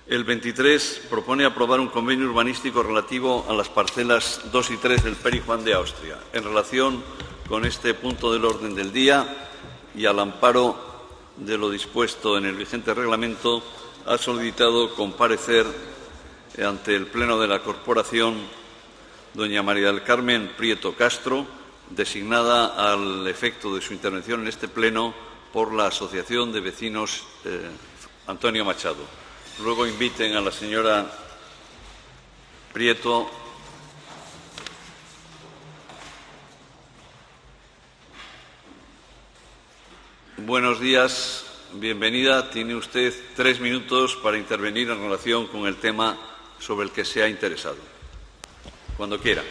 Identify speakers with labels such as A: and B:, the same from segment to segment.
A: El 23 propone aprobar un convenio urbanístico relativo a las parcelas 2 y 3 del Peri Juan de Austria. En relación con este punto del orden del día y al amparo de lo dispuesto en el vigente reglamento, ha solicitado comparecer ante el Pleno de la Corporación doña María del Carmen Prieto Castro, designada al efecto de su intervención en este Pleno por la Asociación de Vecinos Antonio Machado. Luego inviten a la señora Prieto. Buenos días, bienvenida. Tiene usted 3 minutos para intervenir en relación con el tema sobre el que se ha interesado. Cuando quiera.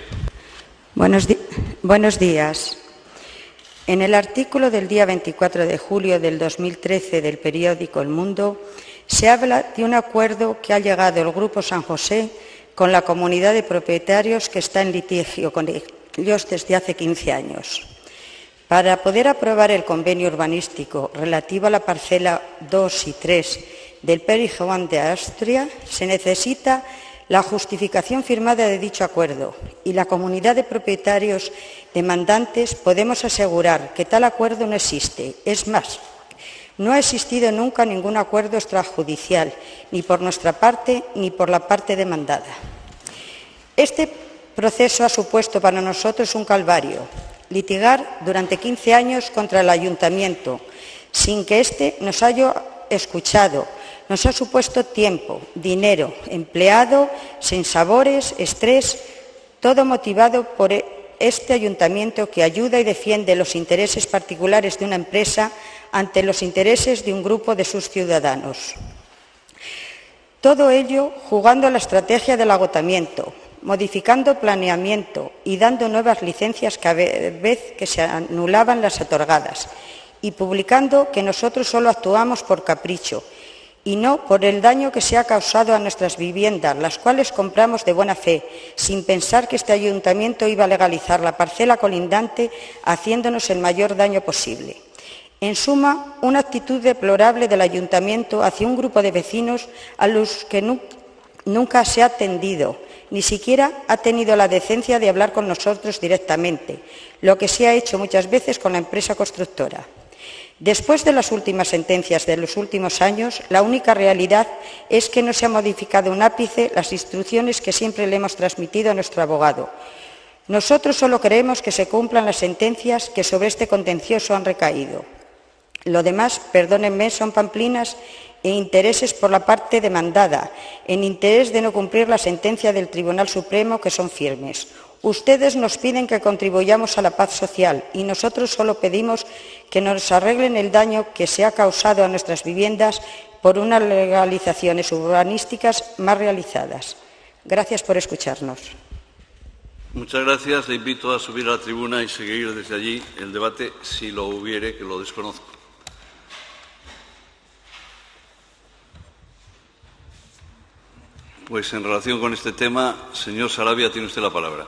B: Buenos días. En el artículo del día 24 de julio del 2013 del periódico El Mundo se habla de un acuerdo que ha llegado el Grupo San José con la comunidad de propietarios que está en litigio con ellos desde hace 15 años. Para poder aprobar el convenio urbanístico relativo a la parcela 2 y 3 del Peri Juan de Austria, se necesita la justificación firmada de dicho acuerdo, y la comunidad de propietarios demandantes podemos asegurar que tal acuerdo no existe. Es más, no ha existido nunca ningún acuerdo extrajudicial, ni por nuestra parte ni por la parte demandada. Este proceso ha supuesto para nosotros un calvario: litigar durante 15 años contra el Ayuntamiento, sin que éste nos haya escuchado. Nos ha supuesto tiempo, dinero, empleado, sinsabores, estrés, todo motivado por este Ayuntamiento que ayuda y defiende los intereses particulares de una empresa ante los intereses de un grupo de sus ciudadanos. Todo ello jugando a la estrategia del agotamiento, modificando planeamiento y dando nuevas licencias cada vez que se anulaban las otorgadas, y publicando que nosotros solo actuamos por capricho y no por el daño que se ha causado a nuestras viviendas, las cuales compramos de buena fe, sin pensar que este Ayuntamiento iba a legalizar la parcela colindante, haciéndonos el mayor daño posible. En suma, una actitud deplorable del Ayuntamiento hacia un grupo de vecinos a los que nunca se ha atendido, ni siquiera ha tenido la decencia de hablar con nosotros directamente, lo que se ha hecho muchas veces con la empresa constructora. Después de las últimas sentencias de los últimos años, la única realidad es que no se ha modificado un ápice las instrucciones que siempre le hemos transmitido a nuestro abogado. Nosotros solo queremos que se cumplan las sentencias que sobre este contencioso han recaído. Lo demás, perdónenme, son pamplinas e intereses por la parte demandada, en interés de no cumplir la sentencia del Tribunal Supremo, que son firmes. Ustedes nos piden que contribuyamos a la paz social y nosotros solo pedimos que nos arreglen el daño que se ha causado a nuestras viviendas por unas legalizaciones urbanísticas más realizadas. Gracias por escucharnos.
A: Muchas gracias. Le invito a subir a la tribuna y seguir desde allí el debate, si lo hubiere, que lo desconozco. Pues en relación con este tema, señor Sarabia, tiene usted la palabra.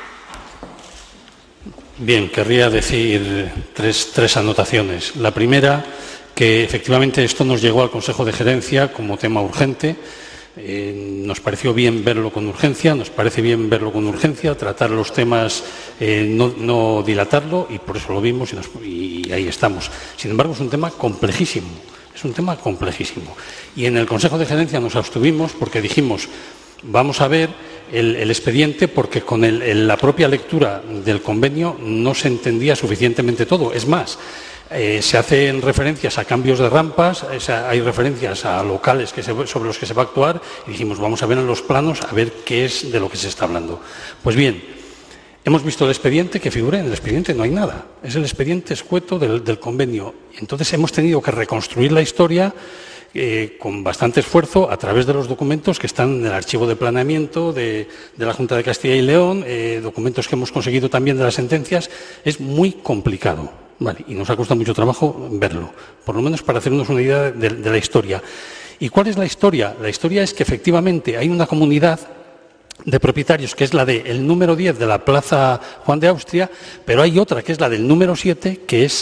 C: Bien, querría decir tres anotaciones. La primera, que efectivamente esto nos llegó al Consejo de Gerencia como tema urgente. Nos pareció bien verlo con urgencia, nos parece bien verlo con urgencia, tratar los temas, no dilatarlo, y por eso lo vimos y ahí estamos. Sin embargo, es un tema complejísimo. Es un tema complejísimo. Y en el Consejo de Gerencia nos abstuvimos porque dijimos, vamos a ver el expediente, porque con la propia lectura del convenio no se entendía suficientemente todo. Es más, se hacen referencias a cambios de rampas, hay referencias a locales sobre los que se va a actuar, y dijimos, vamos a ver en los planos, a ver qué es de lo que se está hablando. Pues bien, hemos visto el expediente, que figura en el expediente no hay nada. Es el expediente escueto del convenio. Entonces hemos tenido que reconstruir la historia con bastante esfuerzo a través de los documentos que están en el archivo de planeamiento de la Junta de Castilla y León, documentos que hemos conseguido también de las sentencias. Es muy complicado, ¿vale? Y nos ha costado mucho trabajo verlo, por lo menos para hacernos una idea de la historia. ¿Y cuál es la historia? La historia es que efectivamente hay una comunidad de propietarios, que es la del número 10 de la Plaza Juan de Austria, pero hay otra que es la del número 7, que es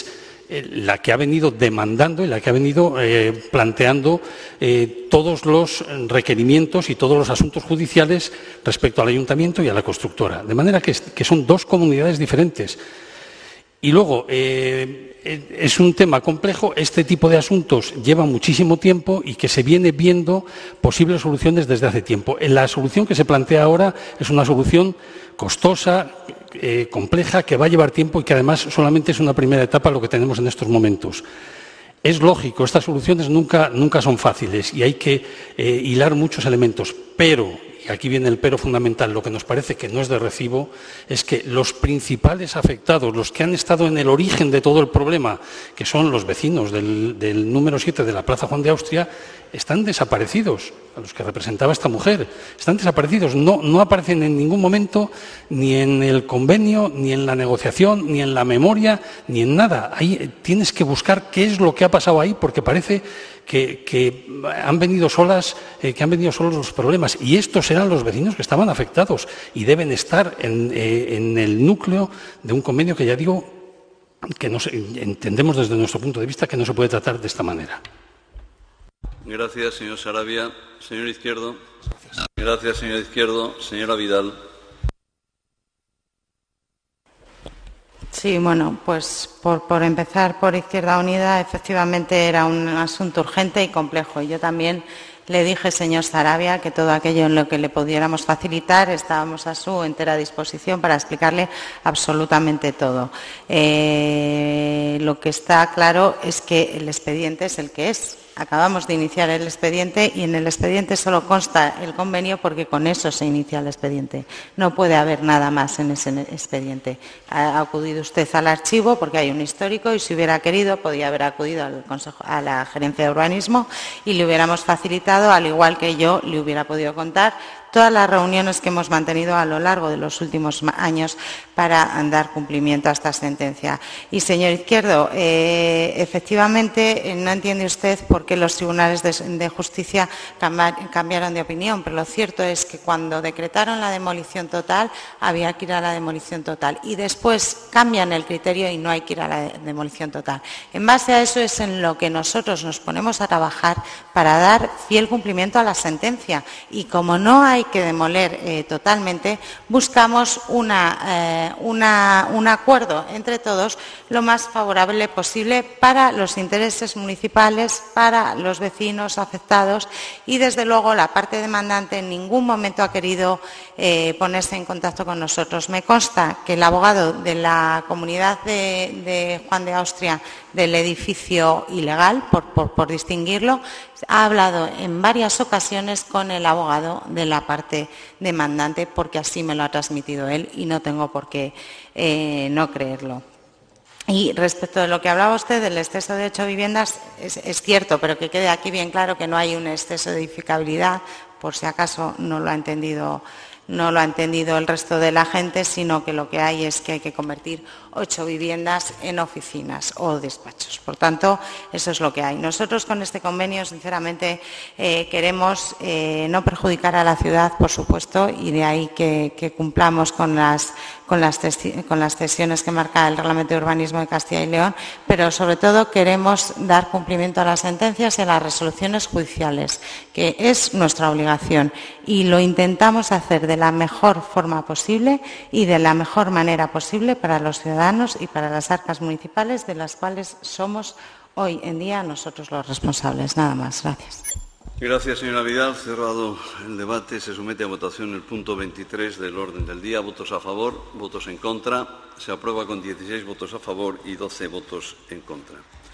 C: la que ha venido demandando y la que ha venido planteando todos los requerimientos y todos los asuntos judiciales respecto al ayuntamiento y a la constructora. De manera que son dos comunidades diferentes. Y luego, es un tema complejo, este tipo de asuntos lleva muchísimo tiempo y que se viene viendo posibles soluciones desde hace tiempo. La solución que se plantea ahora es una solución costosa, compleja, que va a llevar tiempo y que además solamente es una primera etapa lo que tenemos en estos momentos. Es lógico, estas soluciones nunca son fáciles y hay que hilar muchos elementos, pero, y aquí viene el pero fundamental, lo que nos parece que no es de recibo es que los principales afectados, los que han estado en el origen de todo el problema, que son los vecinos del número 7 de la Plaza Juan de Austria, están desaparecidos, a los que representaba esta mujer, están desaparecidos, no aparecen en ningún momento ni en el convenio, ni en la negociación, ni en la memoria, ni en nada. Ahí tienes que buscar qué es lo que ha pasado ahí, porque parece que han venido solos los problemas. Y estos eran los vecinos que estaban afectados y deben estar en el núcleo de un convenio que, ya digo, que entendemos desde nuestro punto de vista que no se puede tratar de esta manera.
A: Gracias, señor Sarabia. Señor Izquierdo. Gracias, señor Izquierdo. Señora Vidal.
B: Sí, bueno, pues por empezar por Izquierda Unida, efectivamente era un asunto urgente y complejo. Y yo también le dije, señor Sarabia, que todo aquello en lo que le pudiéramos facilitar estábamos a su entera disposición para explicarle absolutamente todo. Lo que está claro es que el expediente es el que es. Acabamos de iniciar el expediente y en el expediente solo consta el convenio porque con eso se inicia el expediente. No puede haber nada más en ese expediente. Ha acudido usted al archivo porque hay un histórico y si hubiera querido podía haber acudido al Consejo, a la Gerencia de Urbanismo y le hubiéramos facilitado, al igual que yo le hubiera podido contar, todas las reuniones que hemos mantenido a lo largo de los últimos años para dar cumplimiento a esta sentencia. Y, señor Izquierdo, efectivamente no entiende usted por qué los tribunales de justicia cambiaron de opinión, pero lo cierto es que cuando decretaron la demolición total había que ir a la demolición total y después cambian el criterio y no hay que ir a la demolición total. En base a eso es en lo que nosotros nos ponemos a trabajar para dar fiel cumplimiento a la sentencia y como no hay que demoler totalmente, buscamos un acuerdo entre todos lo más favorable posible para los intereses municipales, para los vecinos afectados y, desde luego, la parte demandante en ningún momento ha querido ponerse en contacto con nosotros. Me consta que el abogado de la comunidad de Juan de Austria del edificio ilegal, por distinguirlo, ha hablado en varias ocasiones con el abogado de la parte demandante porque así me lo ha transmitido él y no tengo por qué no creerlo. Y respecto de lo que hablaba usted del exceso de 8 viviendas, es cierto, pero que quede aquí bien claro que no hay un exceso de edificabilidad, por si acaso no lo ha entendido el resto de la gente, sino que lo que hay es que hay que convertir 8 viviendas en oficinas o despachos. Por tanto, eso es lo que hay. Nosotros con este convenio, sinceramente, queremos no perjudicar a la ciudad, por supuesto, y de ahí que cumplamos con las cesiones que marca el Reglamento de Urbanismo de Castilla y León, pero sobre todo queremos dar cumplimiento a las sentencias y a las resoluciones judiciales, que es nuestra obligación, y lo intentamos hacer de la mejor forma posible y de la mejor manera posible para los ciudadanos y para las arcas municipales, de las cuales somos hoy en día nosotros los responsables. Nada más. Gracias.
A: Gracias, señora Vidal. Cerrado el debate, se somete a votación el punto 23 del orden del día. Votos a favor, votos en contra. Se aprueba con 16 votos a favor y 12 votos en contra.